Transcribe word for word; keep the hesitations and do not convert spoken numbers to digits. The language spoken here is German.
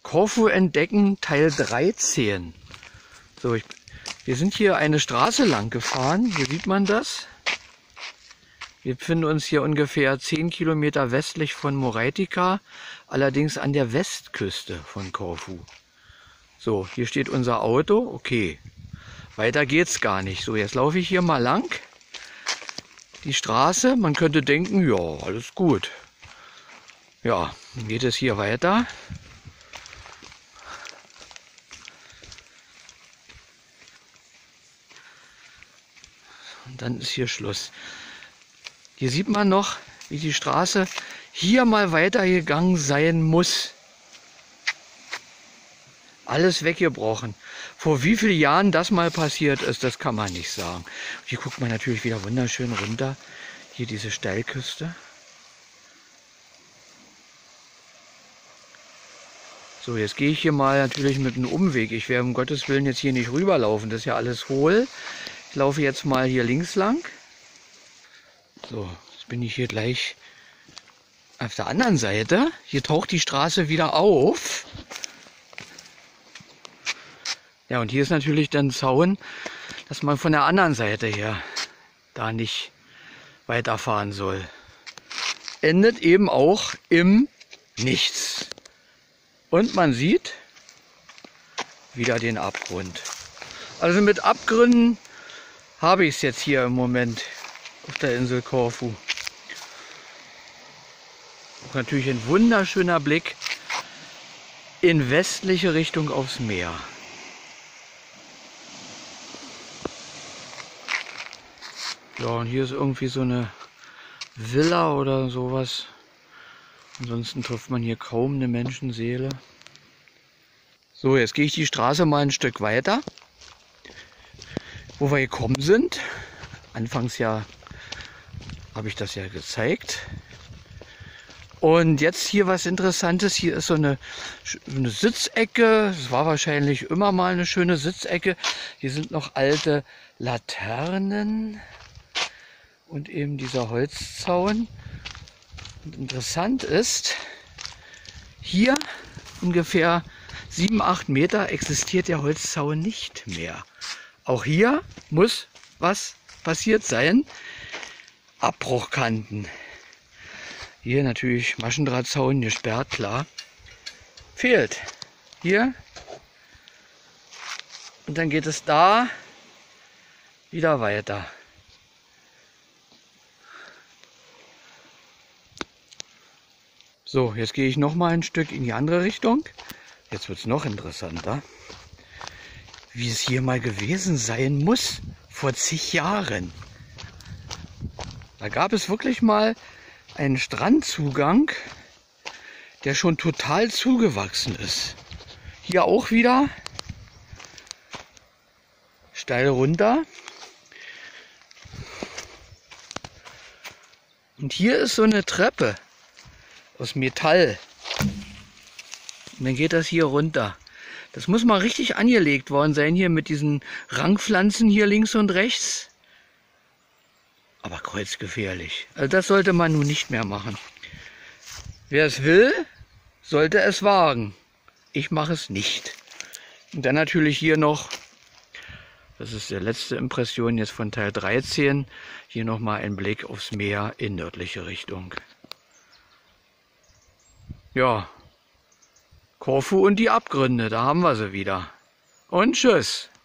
Korfu entdecken, Teil dreizehn. So, ich, wir sind hier eine Straße lang gefahren. Hier sieht man das. Wir befinden uns hier ungefähr zehn Kilometer westlich von Moreitika, allerdings an der Westküste von Korfu. So, hier steht unser Auto. Okay, weiter geht's gar nicht. So, jetzt laufe ich hier mal lang. Die Straße, man könnte denken, ja, alles gut. Ja, dann geht es hier weiter. Und dann ist hier Schluss. Hier sieht man noch, wie die Straße hier mal weitergegangen sein muss. Alles weggebrochen. Vor wie vielen Jahren das mal passiert ist, das kann man nicht sagen. Hier guckt man natürlich wieder wunderschön runter. Hier diese Steilküste. So, jetzt gehe ich hier mal natürlich mit einem Umweg. Ich werde um Gottes Willen jetzt hier nicht rüberlaufen. Das ist ja alles hohl. Ich laufe jetzt mal hier links lang. So, jetzt bin ich hier gleich auf der anderen Seite. Hier taucht die Straße wieder auf. Ja, und hier ist natürlich dann Zaun, dass man von der anderen Seite her da nicht weiterfahren soll. Endet eben auch im Nichts. Und man sieht wieder den Abgrund. Also mit Abgründen habe ich es jetzt hier im Moment auf der Insel Korfu. Auch natürlich ein wunderschöner Blick in westliche Richtung aufs Meer. Ja, und hier ist irgendwie so eine Villa oder sowas. Ansonsten trifft man hier kaum eine Menschenseele. So, jetzt gehe ich die Straße mal ein Stück weiter, wo wir gekommen sind. Anfangs ja habe ich das ja gezeigt. Und jetzt hier was Interessantes. Hier ist so eine, eine Sitzecke. Es war wahrscheinlich immer mal eine schöne Sitzecke. Hier sind noch alte Laternen und eben dieser Holzzaun. Und interessant ist, hier ungefähr sieben, acht Meter existiert der Holzzaun nicht mehr. Auch hier muss was passiert sein. Abbruchkanten. Hier natürlich Maschendrahtzaun gesperrt, klar. Fehlt. Hier. Und dann geht es da wieder weiter. So, jetzt gehe ich noch mal ein Stück in die andere Richtung. Jetzt wird es noch interessanter. Wie es hier mal gewesen sein muss, vor zig Jahren. Da gab es wirklich mal einen Strandzugang, der schon total zugewachsen ist. Hier auch wieder steil runter. Und hier ist so eine Treppe aus Metall. Und dann geht das hier runter. Das muss mal richtig angelegt worden sein hier mit diesen Rangpflanzen hier links und rechts. Aber kreuzgefährlich. Also das sollte man nun nicht mehr machen. Wer es will, sollte es wagen. Ich mache es nicht. Und dann natürlich hier noch, das ist die letzte Impression jetzt von Teil dreizehn, hier nochmal ein Blick aufs Meer in nördliche Richtung. Ja, Korfu und die Abgründe, da haben wir sie wieder. Und tschüss.